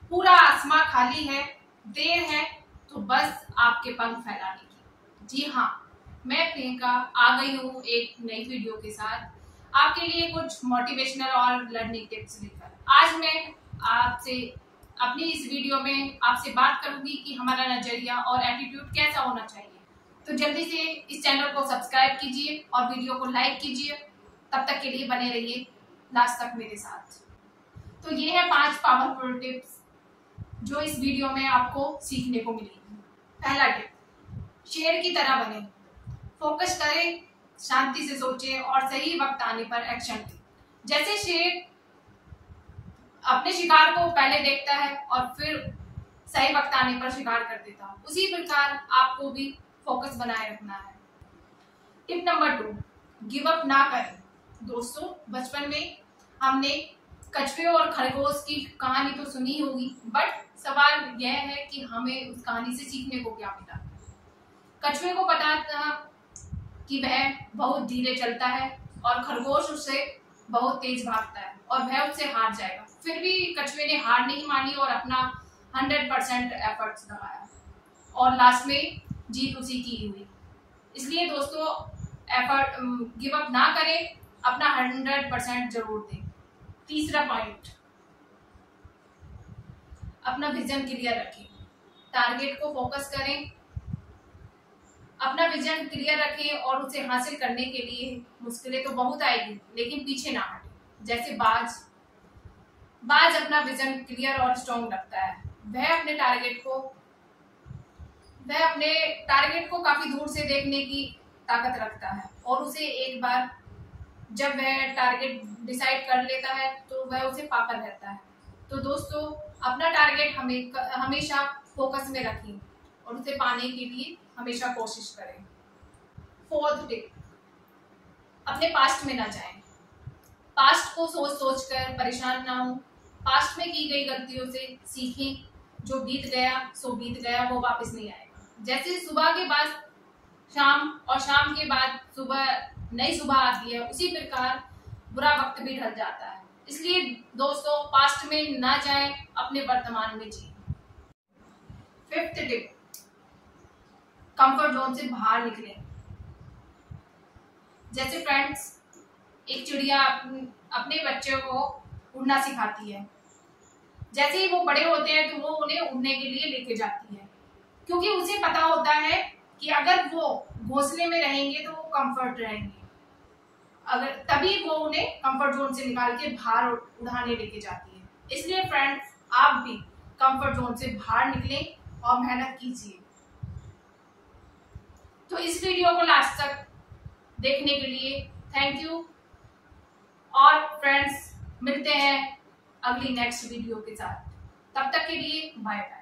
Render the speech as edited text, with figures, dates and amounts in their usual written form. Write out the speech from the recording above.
पूरा आसमां खाली है, देर है तो बस आपके पंख फैलाने की। जी हाँ, मैं प्रियंका आ गई हूँ एक नई वीडियो के साथ आपके लिए कुछ मोटिवेशनल और लर्निंग टिप्स लेकर। आज मैं आपसे अपनी इस वीडियो में आपसे बात करूंगी कि हमारा नजरिया और एटीट्यूड कैसा होना चाहिए। तो जल्दी से इस चैनल को सब्सक्राइब कीजिए और वीडियो को लाइक कीजिए। तब तक के लिए बने रहिए लास्ट तक मेरे साथ। तो ये है 5 पावरफुल टिप्स जो इस वीडियो में आपको सीखने को मिलेगी। पहला टिप, शेर की तरह बने, फोकस करें, शांति से सोचें और सही वक्त आने पर एक्शन लें। जैसे शेर अपने शिकार को पहले देखता है और फिर सही वक्त आने पर शिकार कर देता, उसी प्रकार आपको भी फोकस बनाए रखना है। टिप नंबर 2, गिव अप ना करें। दोस्तों, बचपन में हमने कछुए और खरगोश की कहानी तो सुनी होगी, बट सवाल यह है कि हमें उस कहानी से सीखने को क्या मिला। कछुए को पता था कि वह बहुत धीरे चलता है और खरगोश उससे बहुत तेज भागता है और वह उससे हार जाएगा। फिर भी कछुए ने हार नहीं मानी और अपना 100% एफर्ट्स लगाया और लास्ट में जीत उसी की हुई। इसलिए दोस्तों, एफर्ट गिव अप ना करें, अपना 100% जरूर दें। तीसरा पॉइंट, अपना विजन क्लियर रखें, टारगेट को फोकस करें, अपना विजन क्लियर रखें और उसे हासिल करने के लिए मुश्किलें तो बहुत आएगी, लेकिन पीछे ना हटें। जैसे बाज अपना विजन क्लियर और स्ट्रॉन्ग रखता है। वह अपने टारगेट को काफी दूर से देखने की ताकत रखता है और उसे एक बार जब वह टारगेट डिसाइड कर लेता है तो वह उसे पाकर रहता है। तो दोस्तों, अपना टारगेट हमेशा फोकस में रखें और उसे पाने के लिए हमेशा कोशिश करें। फोर्थ टिप, अपने पास्ट में ना जाएं। पास्ट को सोच कर परेशान ना हो। पास्ट में की गई गलतियों से सीखें। जो बीत गया सो बीत गया, वो वापस नहीं आएगा। जैसे सुबह के बाद शाम और शाम के बाद नई सुबह आती है, उसी प्रकार बुरा वक्त भी ढल जाता है। इसलिए दोस्तों, पास्ट में ना जाएं, अपने वर्तमान में जिएं। फिफ्थ टिप, कंफर्ट जोन से बाहर निकलें। जैसे फ्रेंड्स, एक चिड़िया अपने बच्चे को उड़ना सिखाती है। जैसे ही वो बड़े होते हैं तो वो उन्हें उड़ने के लिए लेके जाती है, क्योंकि उसे पता होता है कि अगर वो घोंसले में रहेंगे तो वो कंफर्ट रहेंगे। अगर तभी वो उन्हें कंफर्ट जोन से निकाल के बाहर उड़ाने लेके जाती है। इसलिए फ्रेंड्स, आप भी कंफर्ट जोन से बाहर निकलें और मेहनत कीजिए। तो इस वीडियो को लास्ट तक देखने के लिए थैंक यू और फ्रेंड्स, मिलते हैं अगली नेक्स्ट वीडियो के साथ। तब तक के लिए बाय बाय।